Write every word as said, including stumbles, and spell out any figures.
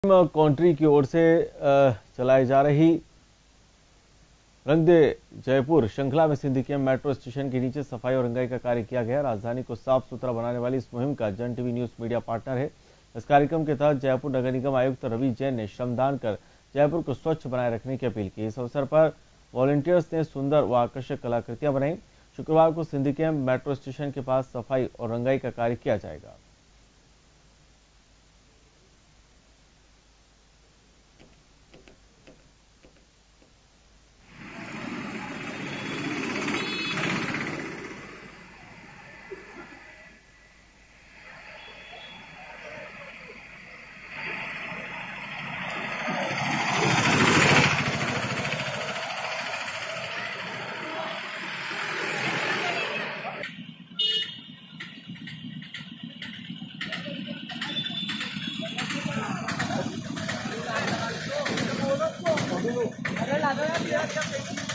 Country की ओर से चलाई जा रही रंग दे जयपुर श्रृंखला में सिंधी कैंप मेट्रो स्टेशन के नीचे सफाई और रंगाई का कार्य किया गया। राजधानी को साफ सुथरा बनाने वाली इस मुहिम का जन टीवी न्यूज मीडिया पार्टनर है। इस कार्यक्रम के तहत जयपुर नगर निगम आयुक्त रवि जैन ने श्रमदान कर जयपुर को स्वच्छ बनाए रखने की अपील की। इस अवसर पर वॉलंटियर्स ने सुंदर व आकर्षक कलाकृतियां बनाई। शुक्रवार को सिंधी कैंप मेट्रो स्टेशन के पास सफाई और रंगाई का कार्य किया जाएगा। अरे